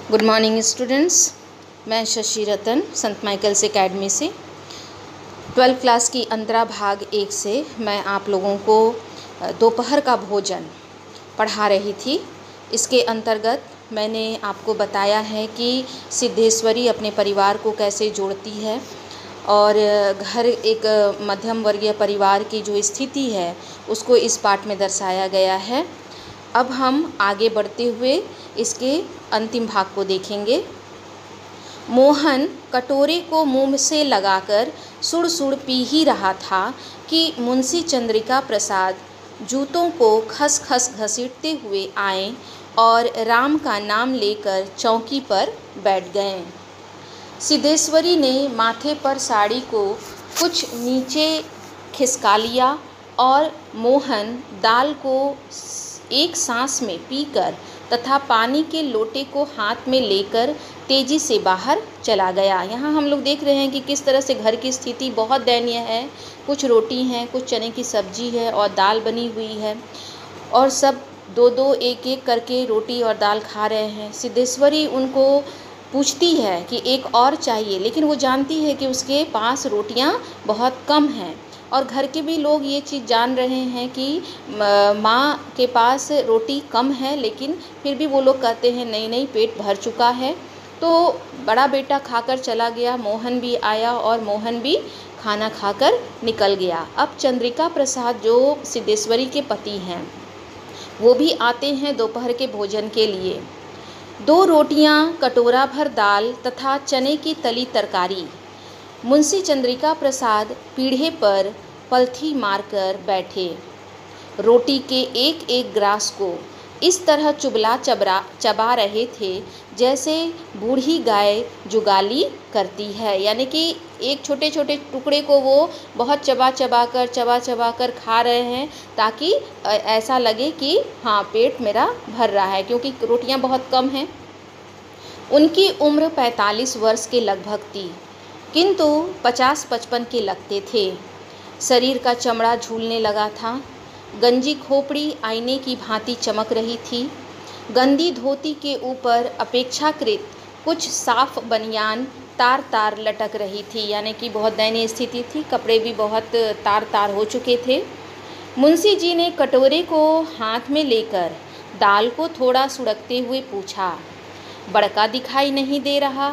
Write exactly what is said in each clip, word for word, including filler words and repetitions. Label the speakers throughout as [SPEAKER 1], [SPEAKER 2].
[SPEAKER 1] Good morning students. मैं शशि रतन संत Michael's academy से ट्वेल्थ क्लास की अंतरा भाग एक से मैं आप लोगों को दोपहर का भोजन पढ़ा रही थी। इसके अंतर्गत मैंने आपको बताया है कि सिद्धेश्वरी अपने परिवार को कैसे जोड़ती है और घर एक मध्यम वर्गीय परिवार की जो स्थिति है उसको इस पाठ में दर्शाया गया है। अब हम आगे बढ़ते हुए इसके अंतिम भाग को देखेंगे। मोहन कटोरे को मुंह से लगाकर सुड़ सुड़ पी ही रहा था कि मुंशी चंद्रिका प्रसाद जूतों को खस खस घसीटते हुए आए और राम का नाम लेकर चौकी पर बैठ गए। सिद्धेश्वरी ने माथे पर साड़ी को कुछ नीचे खिसका लिया और मोहन दाल को एक सांस में पीकर तथा पानी के लोटे को हाथ में लेकर तेज़ी से बाहर चला गया। यहाँ हम लोग देख रहे हैं कि किस तरह से घर की स्थिति बहुत दयनीय है। कुछ रोटी हैं, कुछ चने की सब्जी है और दाल बनी हुई है और सब दो दो एक एक करके रोटी और दाल खा रहे हैं। सिद्धेश्वरी उनको पूछती है कि एक और चाहिए, लेकिन वो जानती है कि उसके पास रोटियाँ बहुत कम हैं और घर के भी लोग ये चीज़ जान रहे हैं कि माँ के पास रोटी कम है, लेकिन फिर भी वो लोग कहते हैं नहीं नहीं पेट भर चुका है। तो बड़ा बेटा खाकर चला गया, मोहन भी आया और मोहन भी खाना खाकर निकल गया। अब चंद्रिका प्रसाद जो सिद्धेश्वरी के पति हैं वो भी आते हैं दोपहर के भोजन के लिए। दो रोटियां, कटोरा भर दाल तथा चने की तली तरकारी। मुंशी चंद्रिका प्रसाद पीढ़े पर पलथी मारकर बैठे, रोटी के एक एक ग्रास को इस तरह चुबला चबरा चबा रहे थे जैसे बूढ़ी गाय जुगाली करती है। यानी कि एक छोटे छोटे टुकड़े को वो बहुत चबा चबा कर चबा चबा कर खा रहे हैं ताकि ऐसा लगे कि हाँ पेट मेरा भर रहा है, क्योंकि रोटियां बहुत कम हैं। उनकी उम्र पैंतालीस वर्ष के लगभग थी, किंतु पचास पचपन के लगते थे। शरीर का चमड़ा झूलने लगा था, गंजी खोपड़ी आईने की भांति चमक रही थी। गंदी धोती के ऊपर अपेक्षाकृत कुछ साफ बनियान तार तार लटक रही थी, यानी कि बहुत दयनीय स्थिति थी, कपड़े भी बहुत तार तार हो चुके थे। मुंशी जी ने कटोरे को हाथ में लेकर दाल को थोड़ा सुड़कते हुए पूछा, बड़का दिखाई नहीं दे रहा?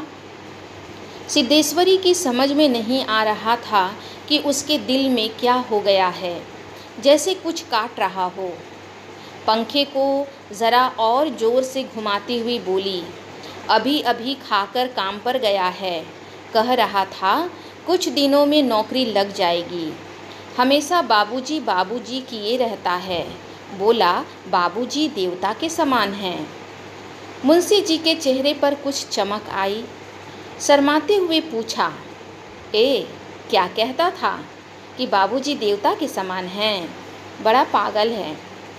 [SPEAKER 1] सिद्धेश्वरी की समझ में नहीं आ रहा था कि उसके दिल में क्या हो गया है, जैसे कुछ काट रहा हो। पंखे को ज़रा और ज़ोर से घुमाती हुई बोली, अभी अभी खाकर काम पर गया है, कह रहा था कुछ दिनों में नौकरी लग जाएगी। हमेशा बाबूजी बाबूजी किए रहता है। बोला बाबूजी देवता के समान हैं। मुंशी जी के चेहरे पर कुछ चमक आई। शर्माते हुए पूछा, ए क्या कहता था कि बाबूजी देवता के समान हैं? बड़ा पागल है।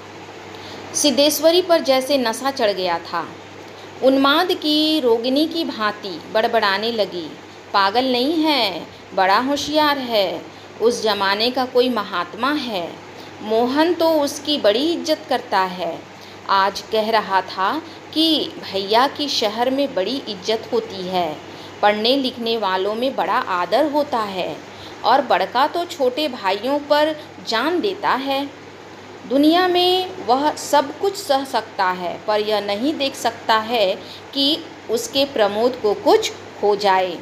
[SPEAKER 1] सिद्धेश्वरी पर जैसे नशा चढ़ गया था। उन्माद की रोगिणी की भांति बड़बड़ाने लगी, पागल नहीं है, बड़ा होशियार है, उस जमाने का कोई महात्मा है। मोहन तो उसकी बड़ी इज्जत करता है। आज कह रहा था कि भैया की शहर में बड़ी इज्जत होती है, पढ़ने लिखने वालों में बड़ा आदर होता है और बड़का तो छोटे भाइयों पर जान देता है। दुनिया में वह सब कुछ सह सकता है, पर यह नहीं देख सकता है कि उसके प्रमोद को कुछ हो जाए।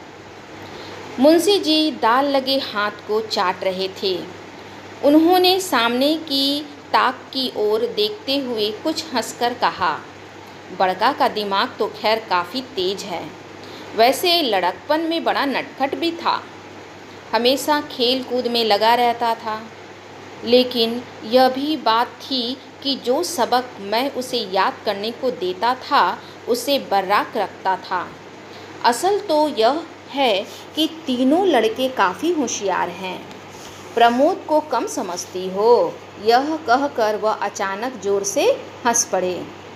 [SPEAKER 1] मुंशी जी दाल लगे हाथ को चाट रहे थे। उन्होंने सामने की ताक की ओर देखते हुए कुछ हंसकर कहा, बड़का का दिमाग तो खैर काफ़ी तेज है, वैसे लड़कपन में बड़ा नटखट भी था, हमेशा खेल कूद में लगा रहता था। लेकिन यह भी बात थी कि जो सबक मैं उसे याद करने को देता था उसे बर्राक रखता था। असल तो यह है कि तीनों लड़के काफ़ी होशियार हैं, प्रमोद को कम समझती हो। यह कहकर वह अचानक जोर से हंस पड़े।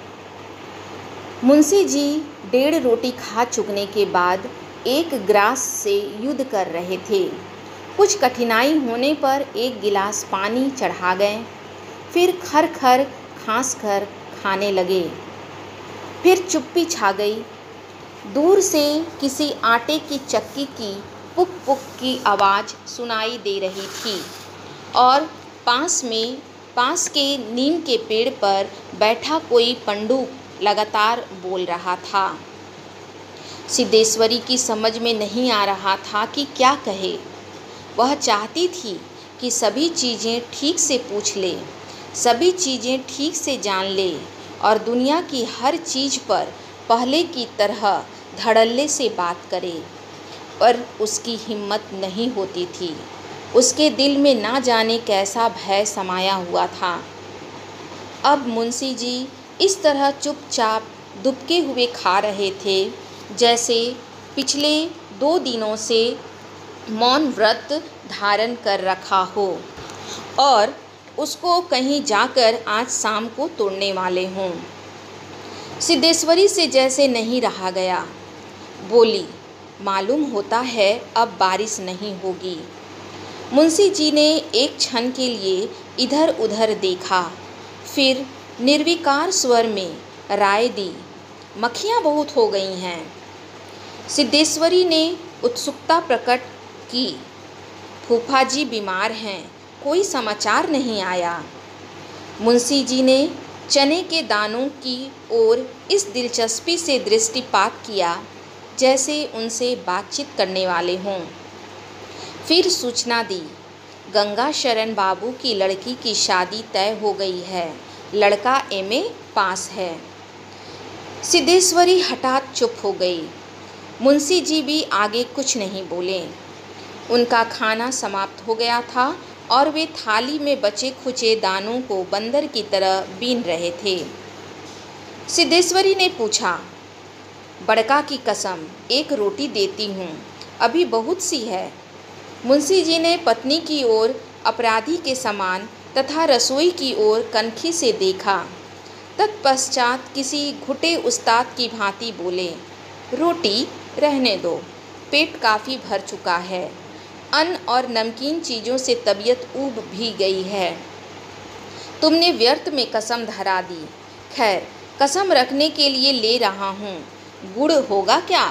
[SPEAKER 1] मुंशी जी डेढ़ रोटी खा चुकने के बाद एक गिलास से युद्ध कर रहे थे। कुछ कठिनाई होने पर एक गिलास पानी चढ़ा गए, फिर खर खर खांस कर खाने लगे। फिर चुप्पी छा गई। दूर से किसी आटे की चक्की की पुक पुक की आवाज़ सुनाई दे रही थी और पास में पास के नीम के पेड़ पर बैठा कोई पंडुप लगातार बोल रहा था। सिद्धेश्वरी की समझ में नहीं आ रहा था कि क्या कहे। वह चाहती थी कि सभी चीज़ें ठीक से पूछ ले, सभी चीज़ें ठीक से जान ले और दुनिया की हर चीज़ पर पहले की तरह धड़ल्ले से बात करे, पर उसकी हिम्मत नहीं होती थी। उसके दिल में ना जाने कैसा भय समाया हुआ था। अब मुंशी जी इस तरह चुपचाप दुबके हुए खा रहे थे जैसे पिछले दो दिनों से मौन व्रत धारण कर रखा हो और उसको कहीं जाकर आज शाम को तोड़ने वाले हों। सिद्धेश्वरी से जैसे नहीं रहा गया। बोली, मालूम होता है अब बारिश नहीं होगी। मुंशी जी ने एक क्षण के लिए इधर उधर देखा, फिर निर्विकार स्वर में राय दी, मक्खियाँ बहुत हो गई हैं। सिद्धेश्वरी ने उत्सुकता प्रकट की, फूफा जी बीमार हैं, कोई समाचार नहीं आया। मुंशी जी ने चने के दानों की ओर इस दिलचस्पी से दृष्टिपात किया जैसे उनसे बातचीत करने वाले हों। फिर सूचना दी, गंगा शरण बाबू की लड़की की शादी तय हो गई है, लड़का एमए पास है। सिद्धेश्वरी हठात चुप हो गई। मुंशी जी भी आगे कुछ नहीं बोले। उनका खाना समाप्त हो गया था और वे थाली में बचे खुचे दानों को बंदर की तरह बीन रहे थे। सिद्धेश्वरी ने पूछा, बड़का की कसम एक रोटी देती हूँ, अभी बहुत सी है। मुंशी जी ने पत्नी की ओर अपराधी के समान तथा रसोई की ओर कनखी से देखा। तत्पश्चात किसी घुटे उस्ताद की भांति बोले, रोटी रहने दो, पेट काफ़ी भर चुका है, अन्न और नमकीन चीज़ों से तबीयत ऊब भी गई है। तुमने व्यर्थ में कसम धरा दी। खैर, कसम रखने के लिए ले रहा हूँ, गुड़ होगा क्या?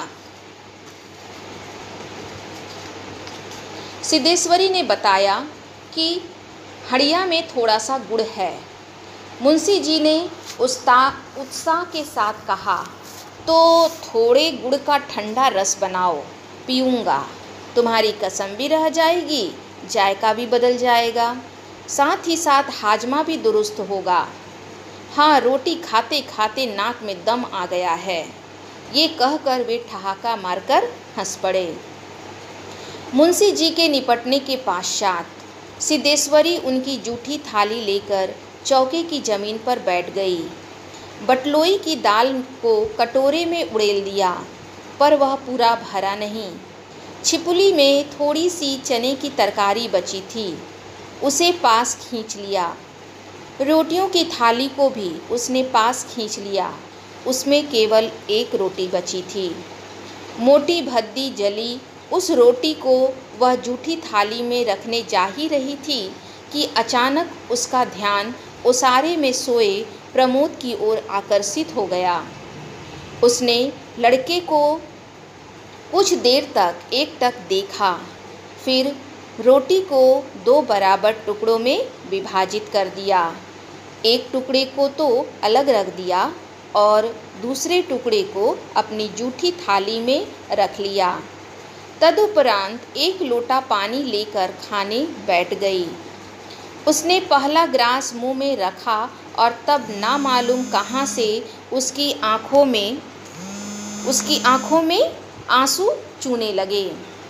[SPEAKER 1] सिद्धेश्वरी ने बताया कि हड़िया में थोड़ा सा गुड़ है। मुंशी जी ने उत्साह उत्साह के साथ कहा, तो थोड़े गुड़ का ठंडा रस बनाओ, पीऊँगा। तुम्हारी कसम भी रह जाएगी, जायका भी बदल जाएगा, साथ ही साथ हाजमा भी दुरुस्त होगा। हाँ, रोटी खाते खाते नाक में दम आ गया है। ये कहकर वे ठहाका मारकर हंस पड़े। मुंशी जी के निपटने के पश्चात सिद्धेश्वरी उनकी जूठी थाली लेकर चौके की ज़मीन पर बैठ गई। बटलोई की दाल को कटोरे में उड़ेल दिया, पर वह पूरा भरा नहीं। छिपुली में थोड़ी सी चने की तरकारी बची थी, उसे पास खींच लिया। रोटियों की थाली को भी उसने पास खींच लिया, उसमें केवल एक रोटी बची थी। मोटी भद्दी जली उस रोटी को वह जूठी थाली में रखने जा ही रही थी कि अचानक उसका ध्यान ओसारे में सोए प्रमोद की ओर आकर्षित हो गया। उसने लड़के को कुछ देर तक एकटक देखा, फिर रोटी को दो बराबर टुकड़ों में विभाजित कर दिया। एक टुकड़े को तो अलग रख दिया और दूसरे टुकड़े को अपनी जूठी थाली में रख लिया। तदुपरांत एक लोटा पानी लेकर खाने बैठ गई। उसने पहला ग्रास मुंह में रखा और तब ना मालूम कहाँ से उसकी आँखों में उसकी आँखों में आंसू चूने लगे।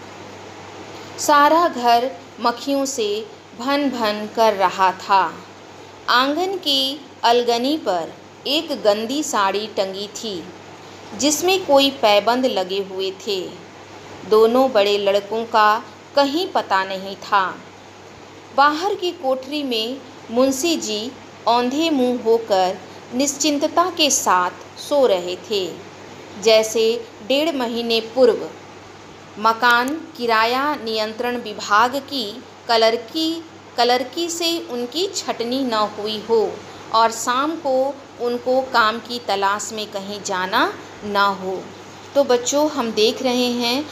[SPEAKER 1] सारा घर मक्खियों से भन भन कर रहा था। आंगन की अलगनी पर एक गंदी साड़ी टंगी थी जिसमें कोई पैबंद लगे हुए थे। दोनों बड़े लड़कों का कहीं पता नहीं था। बाहर की कोठरी में मुंशी जी औंधे मुंह होकर निश्चिंतता के साथ सो रहे थे, जैसे डेढ़ महीने पूर्व मकान किराया नियंत्रण विभाग की कलरकी कलरकी से उनकी छटनी न हुई हो और शाम को उनको काम की तलाश में कहीं जाना ना हो। तो बच्चों, हम देख रहे हैं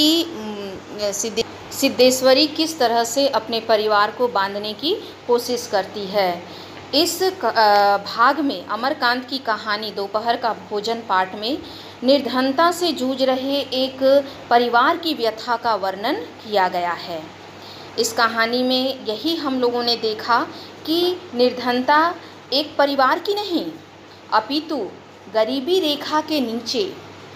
[SPEAKER 1] कि सिद्धे सिद्धेश्वरी किस तरह से अपने परिवार को बांधने की कोशिश करती है। इस भाग में अमरकांत की कहानी दोपहर का भोजन पाठ में निर्धनता से जूझ रहे एक परिवार की व्यथा का वर्णन किया गया है। इस कहानी में यही हम लोगों ने देखा कि निर्धनता एक परिवार की नहीं, अपितु गरीबी रेखा के नीचे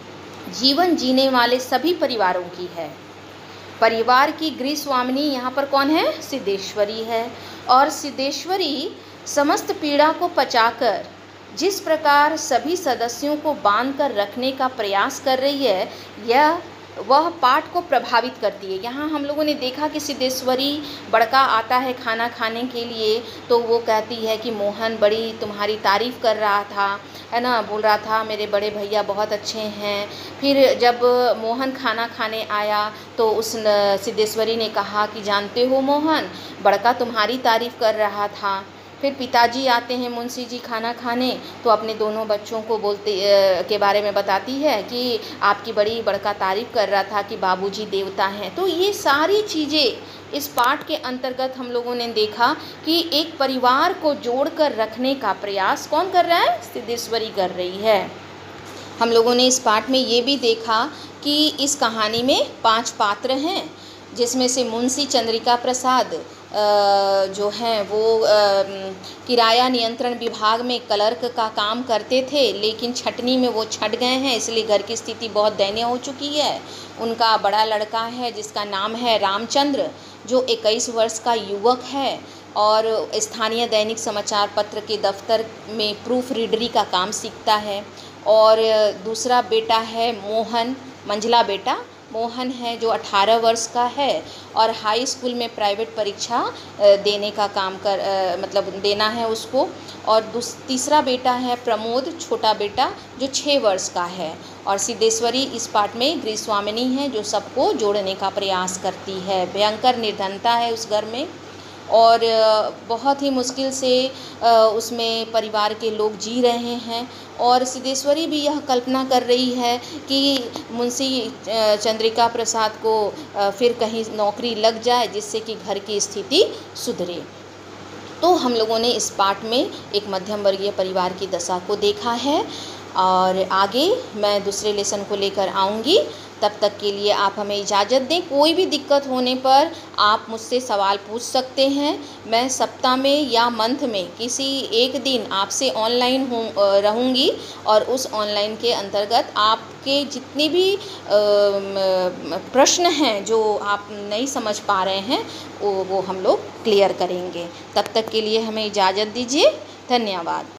[SPEAKER 1] जीवन जीने वाले सभी परिवारों की है। परिवार की गृहस्वामिनी यहाँ पर कौन है? सिद्धेश्वरी है। और सिद्धेश्वरी समस्त पीड़ा को पचाकर जिस प्रकार सभी सदस्यों को बांध कर रखने का प्रयास कर रही है, यह वह पाठ को प्रभावित करती है। यहाँ हम लोगों ने देखा कि सिद्धेश्वरी बड़का आता है खाना खाने के लिए, तो वो कहती है कि मोहन बड़ी तुम्हारी तारीफ़ कर रहा था, है ना, बोल रहा था मेरे बड़े भैया बहुत अच्छे हैं। फिर जब मोहन खाना खाने आया तो उस सिद्धेश्वरी ने कहा कि जानते हो मोहन, बड़का तुम्हारी तारीफ़ कर रहा था। फिर पिताजी आते हैं मुंशी जी खाना खाने, तो अपने दोनों बच्चों को बोलते के बारे में बताती है कि आपकी बड़ी बड़का तारीफ़ कर रहा था कि बाबूजी देवता हैं। तो ये सारी चीज़ें इस पाठ के अंतर्गत हम लोगों ने देखा कि एक परिवार को जोड़कर रखने का प्रयास कौन कर रहा है? सिद्धेश्वरी कर रही है। हम लोगों ने इस पाठ में ये भी देखा कि इस कहानी में पांच पात्र हैं, जिसमें से मुंशी चंद्रिका प्रसाद जो हैं वो किराया नियंत्रण विभाग में क्लर्क का काम करते थे, लेकिन छटनी में वो छट गए हैं, इसलिए घर की स्थिति बहुत दयनीय हो चुकी है। उनका बड़ा लड़का है जिसका नाम है रामचंद्र, जो इक्कीस वर्ष का युवक है और स्थानीय दैनिक समाचार पत्र के दफ्तर में प्रूफ रीडरी का काम सीखता है। और दूसरा बेटा है मोहन, मंझला बेटा मोहन है जो अठारह वर्ष का है और हाई स्कूल में प्राइवेट परीक्षा देने का काम कर मतलब देना है उसको। और तीसरा बेटा है प्रमोद, छोटा बेटा, जो छः वर्ष का है। और सिद्धेश्वरी इस पाठ में गृहस्वामिनी है जो सबको जोड़ने का प्रयास करती है। भयंकर निर्धनता है उस घर में और बहुत ही मुश्किल से उसमें परिवार के लोग जी रहे हैं। और सिद्धेश्वरी भी यह कल्पना कर रही है कि मुंशी चंद्रिका प्रसाद को फिर कहीं नौकरी लग जाए जिससे कि घर की स्थिति सुधरे। तो हम लोगों ने इस पाठ में एक मध्यम वर्गीय परिवार की दशा को देखा है और आगे मैं दूसरे लेसन को लेकर आऊँगी। तब तक के लिए आप हमें इजाज़त दें। कोई भी दिक्कत होने पर आप मुझसे सवाल पूछ सकते हैं। मैं सप्ताह में या मंथ में किसी एक दिन आपसे ऑनलाइन हूँ रहूँगी और उस ऑनलाइन के अंतर्गत आपके जितने भी प्रश्न हैं जो आप नहीं समझ पा रहे हैं वो वो हम लोग क्लियर करेंगे। तब तक के लिए हमें इजाज़त दीजिए। धन्यवाद।